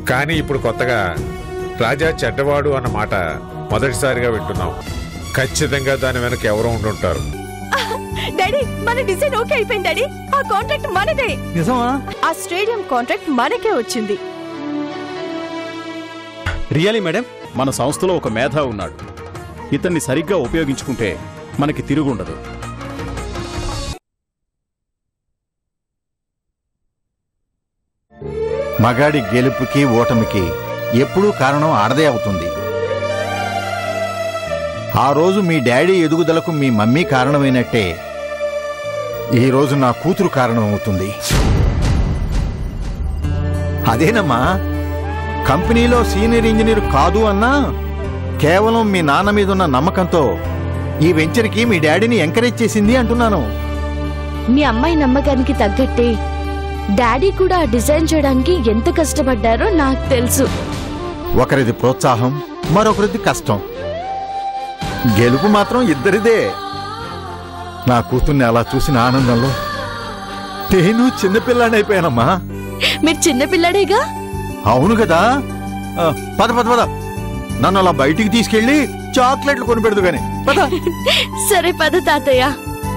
కానీ ఇప్పుడు కొత్తగా రాజా చెడ్డవాడు అన్న మాట మొదటిసారిగా వింటున్నాం. ఖచ్చితంగా దాని వెనక ఎవరో ఉండుంటారు. డాడీ, మన డిజైన్ ఓకే అయిపోయింది డాడీ. ఆ కాంట్రాక్ట్ మనదే. నిజమా? ఆ స్టేడియం కాంట్రాక్ట్ మనకే వచ్చింది. Really madam? మన సంస్థలో ఒక మేధా ఉన్నాడు. ఇతన్ని సరిగ్గా ఉపయోగించుకుంటే మనకి తిరుగుండదు. మగాడి గెలుపుకి ఓటమికి ఎప్పుడూ కారణం ఆడదే అవుతుంది. ఆ రోజు మీ డాడీ ఎదుగుదలకు మీ మమ్మీ కారణమైనట్టే ఈరోజు నా కూతురు కారణం అవుతుంది. అదేనమ్మా, కంపెనీలో సీనియర్ ఇంజనీర్ కాదు అన్నా కేవలం మీ నాన్న మీద ఉన్న నమ్మకంతో ఈ వెంచర్కి మీ డాడీని ఎంకరేజ్ చేసింది అంటున్నాను. మీ అమ్మాయి నమ్మకానికి తగ్గట్టే డాడీ కూడా డిజైన్ చేయడానికి ఎంత కష్టపడ్డారో నాకు తెలుసు. ఒకరిది ప్రోత్సాహం, మరొకరిది కష్టం. గెలుపు మాత్రం ఇద్దరిదే. నా కూతుర్ని అలా చూసిన ఆనందంలో నేను చిన్నపిల్లాడైపోయానమ్మా. మీరు చిన్నపిల్లాడేగా? అవును కదా. పద పద పద, నన్ను అలా బయటికి తీసుకెళ్లి చాక్లెట్లు కొనిపెడదు గాని. సరే పద తాతయ్య.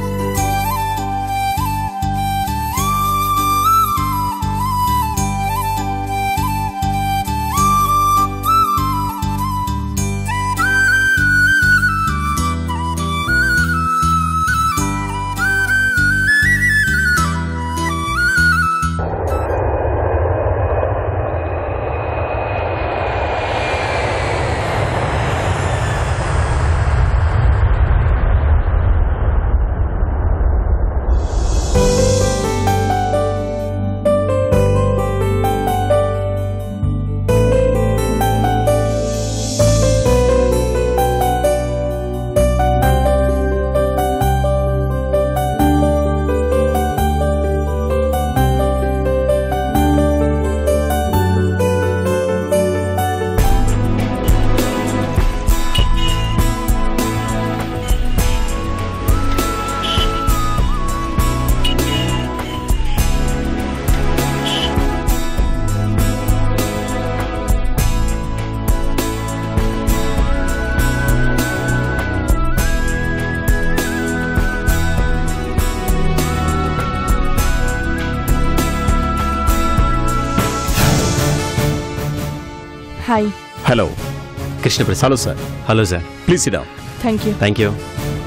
Hi. Hello Krishnaprasad. Hello sir. Hello sir, please sit down. Thank you.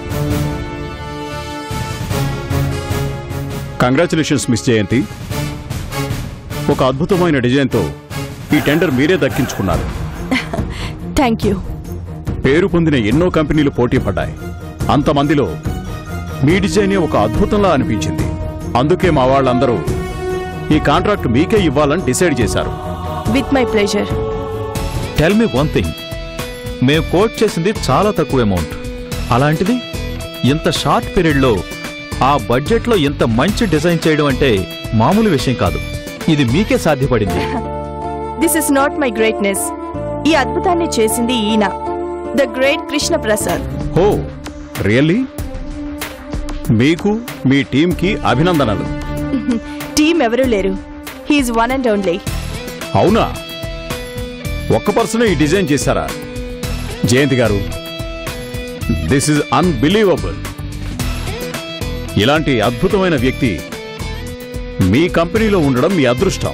Congratulations miss Jayanthi. ఒక అద్భుతమైన డిజైన్తో ఈ టెండర్ మీరే దక్కించుకున్నారు. Thank you. పేరు పొందిన ఎన్నో కంపెనీలు పోటీ పడ్డాయి. అంతమందిలో మీ డిజైనే ఒక అద్భుతంలా అనిపించింది. అందుకే మా వాళ్ళందరూ ఈ కాంట్రాక్ట్ మీకే ఇవ్వాలని డిసైడ్ చేశారు. With my pleasure. Tell me one thing, మేము కోట్ చేసింది చాలా తక్కువ అమౌంట్. అలాంటిది ఇంత షార్ట్ పీరియడ్లో ఆ బడ్జెట్లో ఇంత మంచి డిజైన్ చేయడం అంటే మామూలు విషయం కాదు. ఇది మీకే సాధ్యపడింది. This is not my greatness. ఈ అద్భుతాన్ని చేసింది ఈయన, the great Krishna Prasad. Oh really? మీకు మీ టీంకి అభినందనలు. టీం ఎవరూ లేరు. He's one and only. అవునా? ఒక్క పర్సన్ ఈ డిజైన్ చేశారా? జయంతి గారు, దిస్ ఇస్ అన్బిలీవబుల్. ఇలాంటి అద్భుతమైన వ్యక్తి మీ కంపెనీలో ఉండడం మీ అదృష్టం.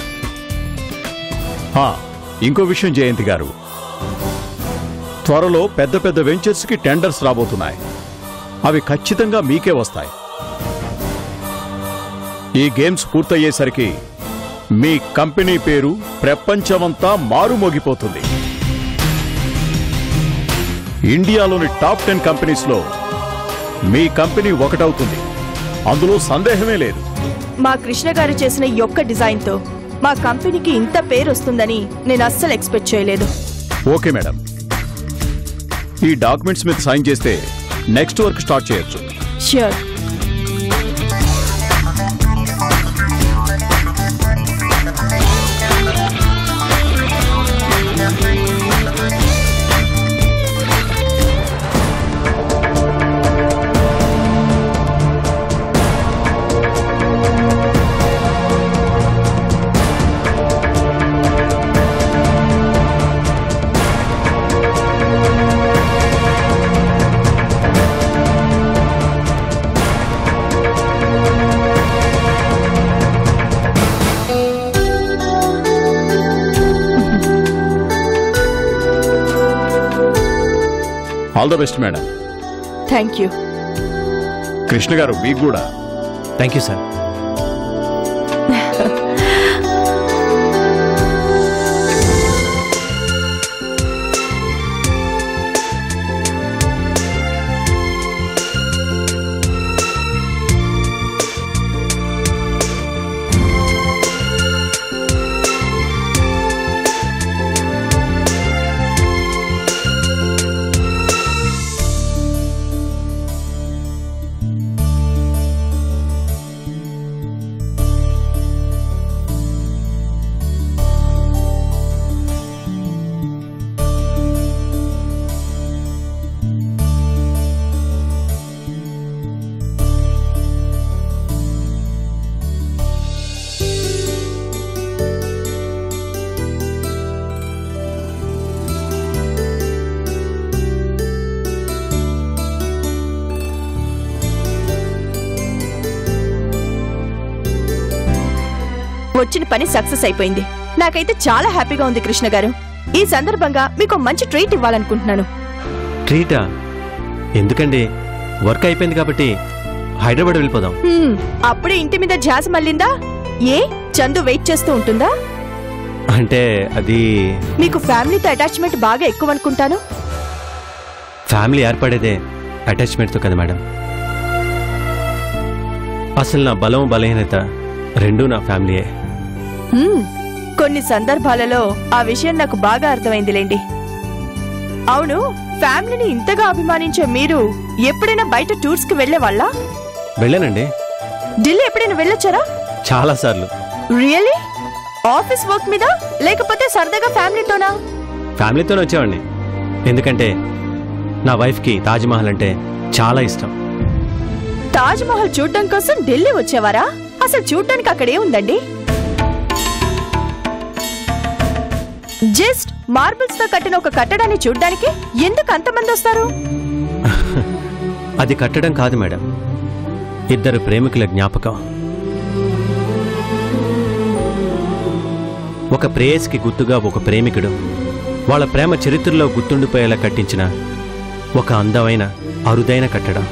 ఇంకో విషయం జయంతి గారు, త్వరలో పెద్ద పెద్ద వెంచర్స్కి టెండర్స్ రాబోతున్నాయి. అవి ఖచ్చితంగా మీకే వస్తాయి. ఈ గేమ్స్ పూర్తయ్యేసరికి మీ కంపెనీ పేరు ప్రపంచమంతా మారుమోగిపోతుంది. ఇండియాలోని టాప్ 10 కంపెనీస్లో మీ కంపెనీ ఒకటవుతుంది. అందులో సందేహమే లేదు. మా కృష్ణ గారు చేసిన ఈ ఒక్క డిజైన్తో మా కంపెనీకి ఇంత పేరు వస్తుందని నేను అస్సలు ఎక్స్పెక్ట్ చేయలేదు. ఓకే మేడం, ఈ డాక్యుమెంట్స్ మీద సైన్ చేస్తే నెక్స్ట్ వర్క్ స్టార్ట్ చేయొచ్చు. Sure. All the best madam. Thank you. Krishna garu మీకు కూడా. Thank you sir. వచ్చిన పని సక్సెస్ అయిపోయింది. నాకైతే చాలా హ్యాపీగా ఉంది కృష్ణ గారు. ఈ సందర్భంగా మీకు మంచి ట్రీట్ ఇవ్వాలనుకుంటున్నాను. ట్రీటా? ఎందుకండి? వర్క్ అయిపోయింది కాబట్టి హైదరాబాద్ వెళ్ళిపోదాం. అప్పుడే ఇంటి మీద ధ్యాస మళ్ళిందా? ఏ చందు వెయిట్ చేస్తూ ఉంటుందా? అంటే అది మీకు ఫ్యామిలీతో అటాచ్మెంట్ బాగా ఎక్కువ అనుకుంటాను. ఫ్యామిలీ ఏర్పడేదే అటాచ్మెంట్తో కదా మేడం. అసలు నా బలం బలహీనత రెండూ నా ఫ్యామిలీయే. కొన్ని సందర్భాలలో ఆ విషయం నాకు బాగా అర్థమైందిలేండి. అవును, ఫ్యామిలీని ఇంతగా అభిమానించే మీరు ఎప్పుడైనా బయట టూర్స్ కి వెళ్లేవాళ్ళ? వెళ్ళానండి. ఢిల్లీ ఎప్పుడైనా వెళ్ళొచ్చారా? చాలా సార్లు. రియల్లీ? ఆఫీస్ వర్క్ మీద లేకపోతే సరదాగా ఫ్యామిలీతోనా? ఫ్యామిలీతోనే వచ్చేవాడిని. ఎందుకంటే నా వైఫ్కి తాజ్మహల్ అంటే చాలా ఇష్టం. తాజ్మహల్ చూడటం కోసం ఢిల్లీ వచ్చేవారా? అసలు చూడటానికి అక్కడే ఉందండి. జస్ట్ మార్బుల్స్ తో కట్టిన ఒక కట్టడాన్ని చూడ్డానికి ఎందుకు అంతమంది వస్తారు? అది కట్టడం కాదు మేడం, ఇద్దరు ప్రేమికుల జ్ఞాపకం. ఒక ప్రేయస్కి గుర్తుగా ఒక ప్రేమికుడు వాళ్ళ ప్రేమ చరిత్రలో గుర్తుండిపోయేలా కట్టించిన ఒక అందమైన అరుదైన కట్టడం.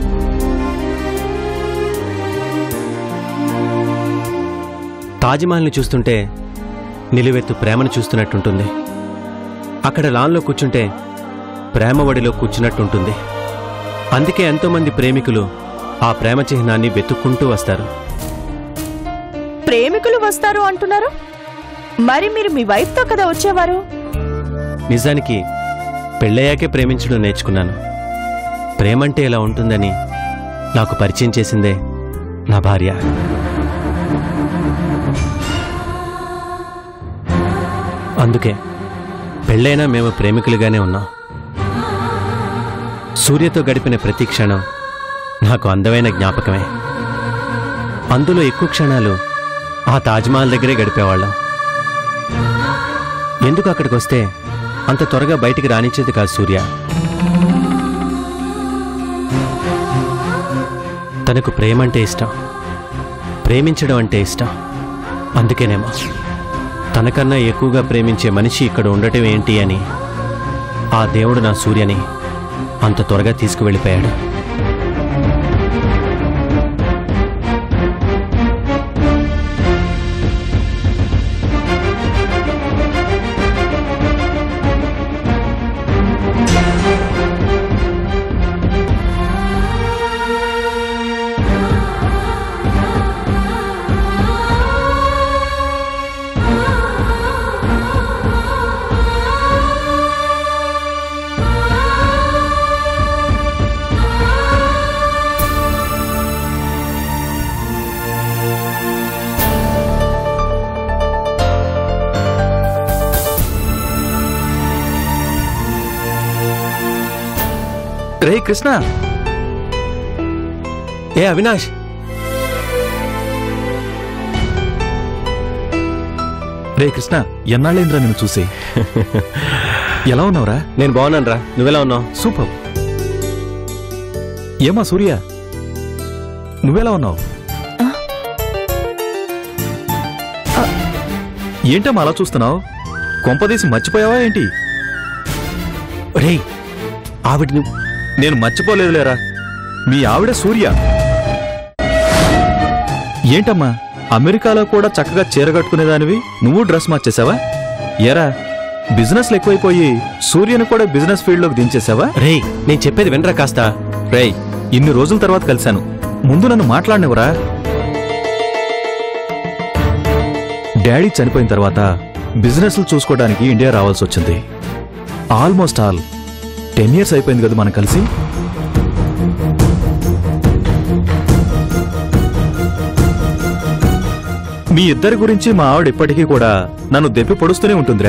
తాజ్మహల్ని చూస్తుంటే నిలువెత్తు ప్రేమను చూస్తున్నట్టుంటుంది. అక్కడ లాన్లో కూర్చుంటే ప్రేమ వడిలో కూర్చున్నట్టుంటుంది. అందుకే ఎంతోమంది ప్రేమికులు ఆ ప్రేమ చిహ్నాన్ని వెతుక్కుంటూ వస్తారు. ప్రేమికులు వస్తారు అంటున్నారు, మరి మీరు మీ వైఫ్తో కదా వచ్చేవారు? నిజానికి పెళ్ళయ్యాకే ప్రేమించడం నేర్చుకున్నాను. ప్రేమంటే ఇలా ఉంటుందని నాకు పరిచయం చేసిందే నా భార్య. అందుకే పెళ్ళైనా మేము ప్రేమికులుగానే ఉన్నాం. సూర్యతో గడిపిన ప్రతి క్షణం నాకు అందమైన జ్ఞాపకమే. అందులో ఎక్కువ క్షణాలు ఆ తాజ్మహల్ దగ్గరే గడిపేవాళ్ళం. ఎందుకు అక్కడికి వస్తే అంత త్వరగా బయటికి రానిచ్చేది కాదు సూర్య. తనకు ప్రేమంటే ఇష్టం, ప్రేమించడం అంటే ఇష్టం. అందుకేనేమో తనకన్నా ఎక్కువగా ప్రేమించే మనిషి ఇక్కడ ఉండటం ఏంటి అని ఆ దేవుడు నా సూర్యని అంత త్వరగా తీసుకువెళ్ళిపోయాడు. రే కృష్ణ, ఏ అవినాష్, రే కృష్ణ, ఎన్నాళ్ళేంద్రా నిన్ను చూసి. ఎలా ఉన్నావురా? నేను బాగున్నాను రా, నువ్వెలా ఉన్నావు? సూపర్. ఏమా సూర్య, నువ్వెలా ఉన్నావు? ఏంటమ్మా అలా చూస్తున్నావు? కొంపదీసి మర్చిపోయావా ఏంటి? రే, ఆవిడని నేను మర్చిపోలేదులేరా, మీ ఆవిడ సూర్య. ఏంటమ్మా, అమెరికాలో కూడా చక్కగా చీరగట్టుకునేదానివి నువ్వు డ్రెస్ మార్చేసావా? ఎరా, బిజినెస్లు ఎక్కువైపోయి సూర్యను కూడా బిజినెస్ ఫీల్డ్లోకి దించేసావా? రేయ్, నేను చెప్పేది వినరా కాస్త. రేయ్, ఇన్ని రోజుల తర్వాత కలిశాను, ముందు నన్ను మాట్లాడినవరా? డాడీ చనిపోయిన తర్వాత బిజినెస్లు చూసుకోవడానికి ఇండియా రావాల్సి వచ్చింది. ఆల్మోస్ట్ 10 years అయిపోయింది కదా మనం కలిసి. మీ ఇద్దరి గురించి మా ఆవిడ ఇప్పటికీ కూడా నన్ను దెప్పి పొడుస్తూనే ఉంటుందిరా.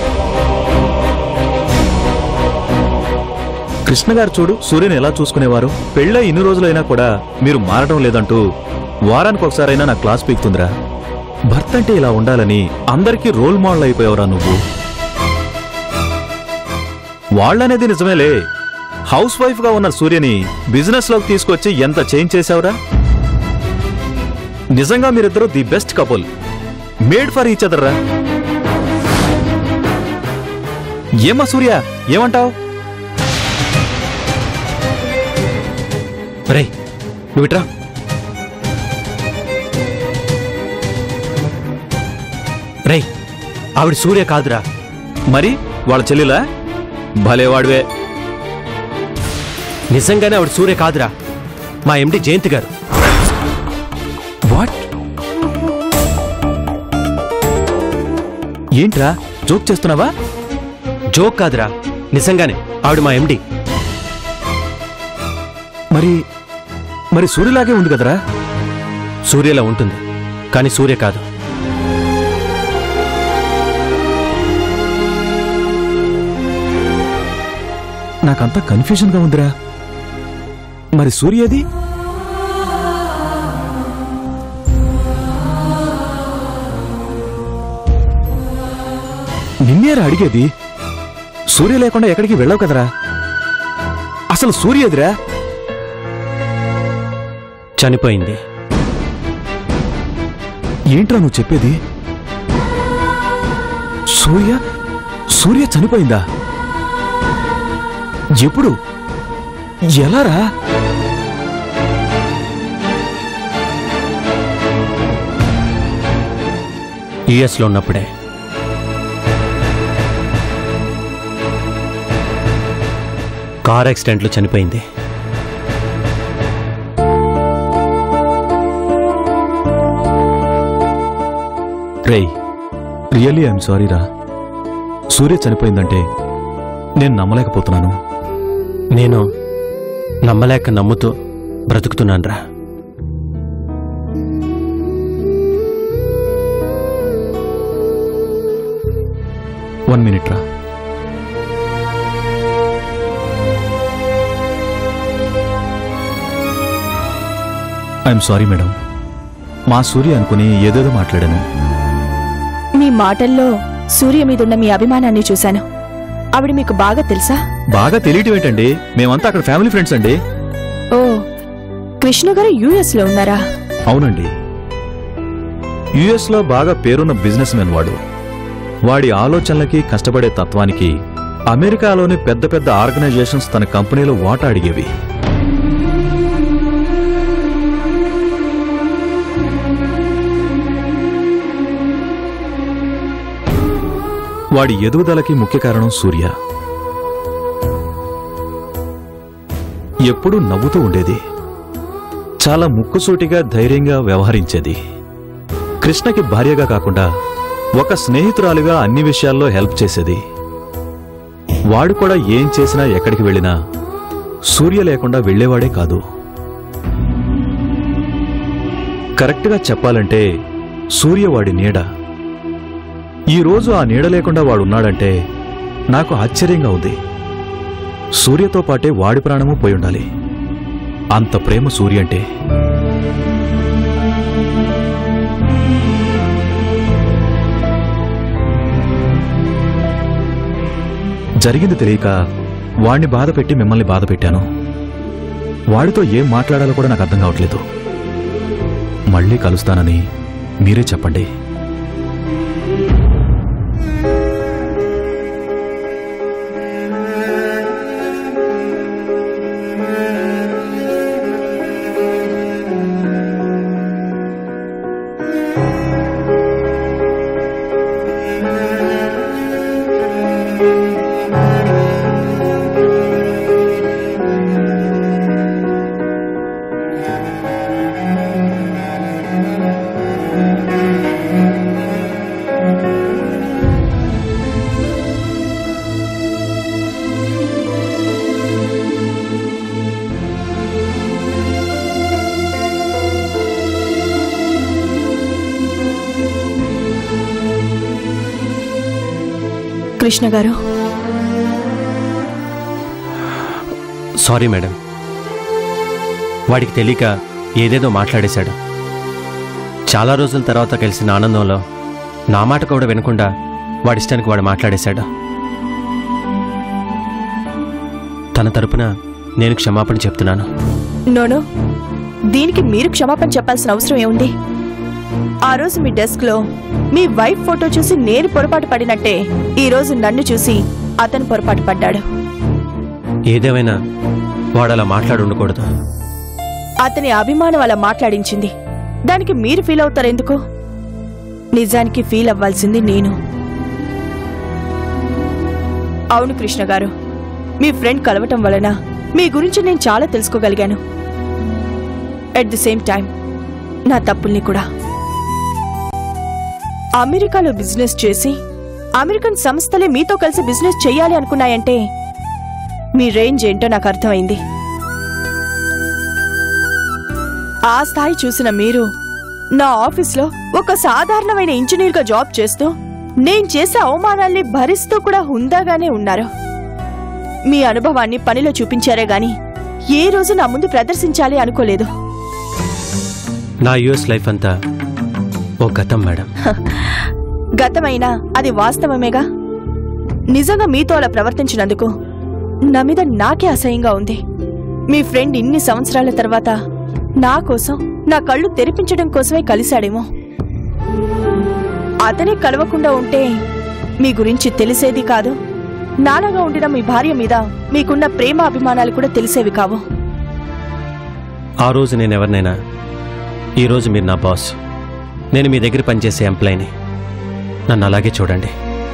కృష్ణ గారు చూడు, సూర్యని ఎలా చూసుకునేవారు. పెళ్ళై ఇన్ని రోజులైనా కూడా మీరు మారడం లేదంటూ వారానికి ఒకసారైనా నా క్లాస్ పీకుతుందిరా. భర్త అంటే ఇలా ఉండాలని అందరికీ రోల్ మోడల్ అయిపోయావురా నువ్వు. వాళ్ళనేది నిజమేలే, హౌస్ వైఫ్ గా ఉన్న సూర్యని బిజినెస్ లోకి తీసుకొచ్చి ఎంత చేంజ్ చేశావురా. నిజంగా మీరిద్దరూ the best couple, made for each other రా. ఏమ్మా సూర్య, ఏమంటావు? రేయ్, నువ్విట్రా. రేయ్, ఆవిడ సూర్య కాదురా. మరి వాళ్ళ చెల్లిలా? భలేవాడివే. నిజంగానే ఆవిడ సూర్య కాదురా, మా ఎండి జయంతి గారు. వాట్? ఏంట్రా, జోక్ చేస్తున్నావా? జోక్ కాదురా, నిజంగానే ఆవిడ మా ఎండి. మరి సూర్యలాగే ఉంది కదరా? సూర్యలా ఉంటుంది, కానీ సూర్య కాదు. నాకంతా కన్ఫ్యూజన్గా ఉందిరా. మరి సూర్యది? నిన్నేరా అడిగేది. సూర్య లేకుండా ఎక్కడికి వెళ్ళావు కదరా. అసలు సూర్యదిరా? చనిపోయింది. ఏంట్రా నువ్వు చెప్పేది? సూర్య చనిపోయిందా? ఎప్పుడు? ఎలారా? యుఎస్లో ఉన్నప్పుడే. కార్ యాక్సిడెంట్లో చనిపోయింది. రేయ్, రియల్లీ ఐఎమ్ సారీ రా. సూర్య చనిపోయిందంటే నేను నమ్మలేకపోతున్నాను. నేను నమ్మలేక నమ్ముతూ బ్రతుకుతున్నానురా. వన్ మినిట్ రా. I'm sorry madam. మా సూర్య అనుకుని ఏదేదో మాట్లాడాను. మీ మాటల్లో సూర్య మీదున్న మీ అభిమానాన్ని చూశాను. ఆవిడ మీకు బాగా తెలుసా? బాగా తెలియటం ఏంటండి, మేమంతా అక్కడ ఫ్యామిలీ ఫ్రెండ్స్ అండి. ఓ, కృష్ణ గారు యుఎస్ లో ఉన్నారా? అవునండి, యుఎస్ లో బాగా పేరున్న బిజినెస్ మెన్ వాడు. వాడి ఆలోచనలకి కష్టపడే తత్వానికి అమెరికాలోని పెద్ద పెద్ద ఆర్గనైజేషన్స్ తన కంపెనీలో వాటా అడిగేవి. వాడి ఎదుగుదలకి ముఖ్య కారణం సూర్య. ఎప్పుడూ నవ్వుతూ ఉండేది, చాలా ముక్కుసూటిగా ధైర్యంగా వ్యవహరించేది. కృష్ణకి భార్యగా కాకుండా ఒక స్నేహితురాలుగా అన్ని విషయాల్లో హెల్ప్ చేసేది. వాడు కూడా ఏం చేసినా ఎక్కడికి వెళ్ళినా సూర్య లేకుండా వెళ్లేవాడే కాదు. కరెక్ట్గా చెప్పాలంటే సూర్య వాడి నీడ. ఈరోజు ఆ నీడ లేకుండా వాడున్నాడంటే నాకు ఆశ్చర్యంగా ఉంది. సూర్యతో పాటే వాడి ప్రాణము పోయి ఉండాలి. అంత ప్రేమ సూర్య అంటే. జరిగింది తెలియక వాణ్ణి బాధ పెట్టి మిమ్మల్ని బాధ పెట్టాను. వాడితో ఏం మాట్లాడాలో కూడా నాకు అర్థం కావట్లేదు. మళ్ళీ కలుస్తానని మీరే చెప్పండి. కృష్ణ గారు. సారీ మేడం, వాడికి తెలియక ఏదేదో మాట్లాడేశాడు. చాలా రోజుల తర్వాత కలిసిన ఆనందంలో నా మాట కూడా వినకుండా వాడిష్టానికి వాడు మాట్లాడేశాడు. తన తరపున నేను క్షమాపణ చెప్తున్నాను. నోనో, దీనికి మీరు క్షమాపణ చెప్పాల్సిన అవసరం ఏముంది? ఆ రోజు మీ డెస్క్ లో మీ వైఫ్ ఫోటో చూసి నేను పొరపాటు పడినట్టే ఈ రోజు నన్ను చూసి అతను పొరపాటు పడ్డాడు. ఏదేమైనా వాడు అలా మాట్లాడి ఉండకూడదు. అతని అభిమానం అలా మాట్లాడించింది. దానికి మీరు ఫీల్ అవుతారు ఎందుకు? నిజానికి ఫీల్ అవ్వాల్సింది నేను. అవును కృష్ణ గారు, మీ ఫ్రెండ్ కలవటం వలన మీ గురించి నేను చాలా తెలుసుకోగలిగాను. ఎట్ ది సేమ్ టైం నా తప్పుల్ని కూడా. అమెరికాలో బిజినెస్ చేసి అమెరికన్ సంస్థలే మీతో కలిసి బిజినెస్ చెయ్యాలి అనుకున్నాయంటే మీ రేంజ్ ఏంటో నాకు అర్థమైంది. ఆ స్థాయి చూసిన మీరు నా ఆఫీస్లో ఒక సాధారణమైన ఇంజనీర్గా జాబ్ చేస్తూ నేను చేసే అవమానాల్ని భరిస్తూ కూడా హుందాగానే ఉన్నారు. మీ అనుభవాన్ని పనిలో చూపించారే గాని ఏ రోజు నా ముందు ప్రదర్శించాలి అనుకోలేదు. నా యుఎస్ లైఫ్ అంతా ఓ గతం మేడం. గతమైనా అది వాస్తవమేగా. నిజంగా మీతో అలా ప్రవర్తించినందుకు నా మీద నాకే అసహ్యంగా ఉంది. మీ ఫ్రెండ్ ఇన్ని సంవత్సరాల తర్వాత నా కోసం నా కళ్ళు తెరిపించడం కోసమే కలిశాడేమో. అతనే కలవకుండా ఉంటే మీ గురించి తెలిసేది కాదు. నాలాగా ఉండిన మీ భార్య మీద మీకున్న ప్రేమ అభిమానాలు కూడా తెలిసేవి కావు. ఆ రోజు నేను ఎవరినైనా, ఈరోజు మీరు నా బాస్. నేను మీ దగ్గర పనిచేసే ఎంప్లాయీని. నన్ను అలాగే చూడండి.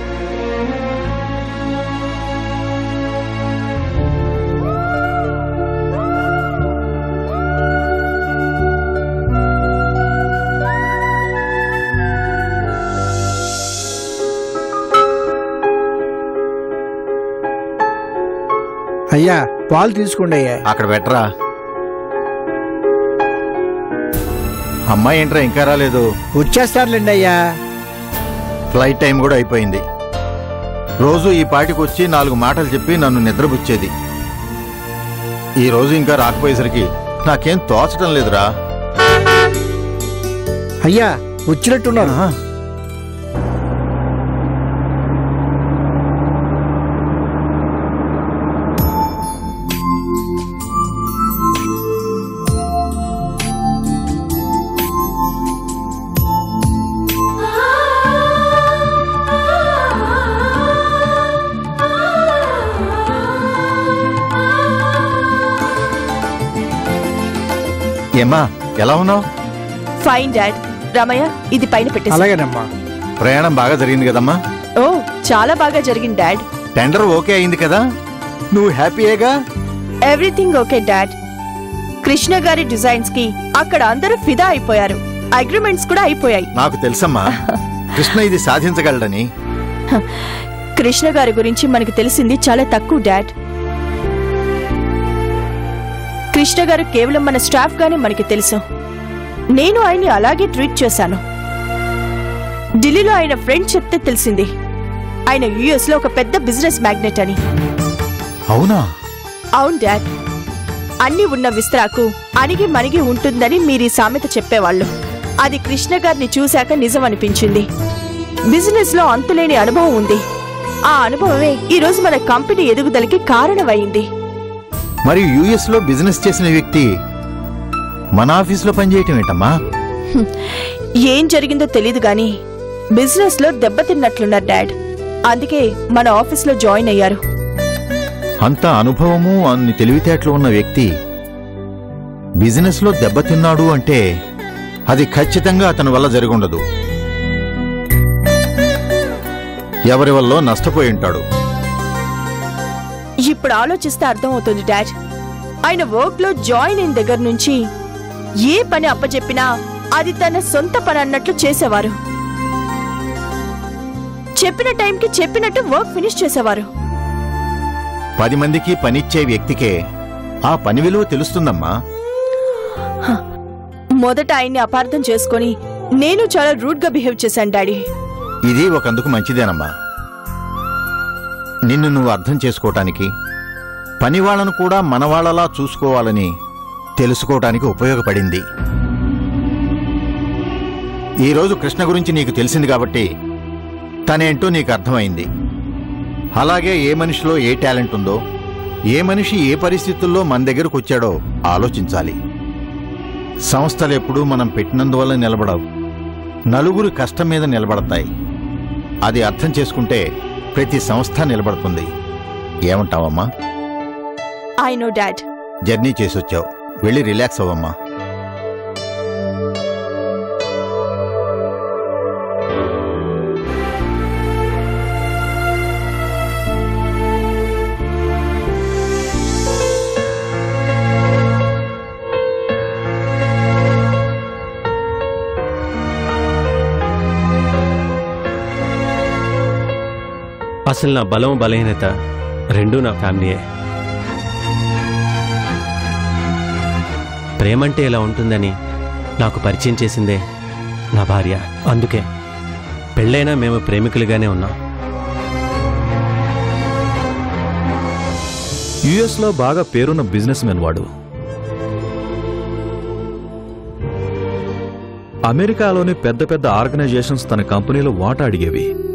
అయ్యా, పాలు తీసుకోండి అయ్యా. అక్కడ పెట్టరా. అమ్మాయి ఏంట్రా ఇంకా రాలేదు? వచ్చేస్తారులేండి అయ్యా. ఫ్లైట్ టైం కూడా అయిపోయింది. రోజు ఈ పాటికి వచ్చి 4 మాటలు చెప్పి నన్ను నిద్రపుచ్చేది. ఈ రోజు ఇంకా రాకపోయేసరికి నాకేం తోచడం లేదురా. అయ్యా, వచ్చినట్టున్నారు. ఏమ్మా, ఎలా ఉన్నావు? Fine dad. రామయ్య, ఇది పైన పెట్టేసి. అలాగేనమ్మా. ప్రయాణం బాగా జరిగింది కదమ్మా? ఓ, చాలా బాగా జరిగింది డాడ్. టెండర్ ఓకే అయింది కదా? నువ్వు హ్యాపీయేగా? Everything okay dad. కృష్ణ గారి డిజైన్స్ కి అక్కడ అందరూ ఫిదా అయిపోయారు. అగ్రిమెంట్స్ కూడా అయిపోయాయి. నాకు తెలుసమ్మా కృష్ణ ఇది సాధించగలడని. కృష్ణ గారి గురించి మనకు తెలిసింది చాలా తక్కువ డాడ్. కృష్ణ గారు కేవలం మన స్టాఫ్ గానే మనకి తెలుసు. నేను ఆయన్ని అలాగే ట్రీట్ చేశాను. ఢిల్లీలో ఆయన ఫ్రెండ్ చెప్తే తెలిసింది ఆయన యుఎస్ లో ఒక పెద్ద బిజినెస్ మ్యాగ్నెట్ అని. అవునా? అవును డాడ్. అన్ని ఉన్న విస్త్రాకు అణిగి మణిగి ఉంటుందని మీరు ఈ సామెత చెప్పేవాళ్ళు. అది కృష్ణ గారిని చూశాక నిజం అనిపించింది. బిజినెస్ లో అంతులేని అనుభవం ఉంది. ఆ అనుభవమే ఈ రోజు మన కంపెనీ ఎదుగుదలకి కారణమైంది. మరి యుఎస్ లో బిజినెస్ చేసిన వ్యక్తి మన ఆఫీసులో పనిచేయటం ఏంటమ్మా? ఏం జరిగిందో తెలీదు గాని బిజినెస్ లో దెబ్బతిన్నట్లున్నారు డాడ్. అందుకే మన ఆఫీసులో జాయిన్ అయ్యారు. అంత అనుభవము అన్ని తెలివితేటలు ఉన్న వ్యక్తి బిజినెస్ లో దెబ్బతిన్నాడు అంటే అది ఖచ్చితంగా అతని వల్ల జరుగుండదు. ఎవరి వల్ల నష్టపోయి ఉంటాడు. ఇప్పుడు ఆలోచిస్తే అర్థం అవుతుంది డాడ్. ఆయన వర్క్ లో జాయిన్ అయిన దగ్గర నుంచి ఏ పని అప్పచెప్పినా అది తన సొంత పని అన్నట్లు చేసేవారు. చెప్పిన టైంకి చెప్పినట్టు వర్క్ ఫినిష్ చేసేవారు. 10 మందికి పనిచ్చే వ్యక్తికే ఆ పని విలువ తెలుస్తుందమ్మా. మొదట ఆయన్ని అపార్థం చేసుకొని నేను చాలా రూడ్ గా బిహేవ్ చేశాను డాడీ. ఇది ఒకందుకు మంచిదేనమ్మా. నిన్ను నువ్వు అర్థం చేసుకోవటానికి, పనివాళ్లను కూడా మనవాళ్లలా చూసుకోవాలని తెలుసుకోవటానికి ఉపయోగపడింది. ఈరోజు కృష్ణ గురించి నీకు తెలిసింది కాబట్టి తనేంటో నీకు అర్థమైంది. అలాగే ఏ మనిషిలో ఏ టాలెంట్ ఉందో, ఏ మనిషి ఏ పరిస్థితుల్లో మన దగ్గరకు వచ్చాడో ఆలోచించాలి. సంస్థలు ఎప్పుడూ మనం పెట్టినందువల్ల నిలబడవు, నలుగురు కష్టం మీద నిలబడతాయి. అది అర్థం చేసుకుంటే ప్రతి సంస్థ నిలబడుతుంది. ఏమంటావమ్మా? I know dad. జర్నీ చేసొచ్చావు, వెళ్ళి రిలాక్స్ అవ్వమ్మా. అసలు నా బలం బలహీనత రెండూ నా ఫ్యామిలీయే. ప్రేమంటే ఎలా ఉంటుందని నాకు పరిచయం చేసిందే నా భార్య. అందుకే పెళ్ళైనా మేము ప్రేమికులుగానే ఉన్నాం. యుఎస్లో బాగా పేరున్న బిజినెస్ మెన్ వాడు. అమెరికాలోని పెద్ద పెద్ద ఆర్గనైజేషన్స్ తన కంపెనీలో వాటా అడిగేవి.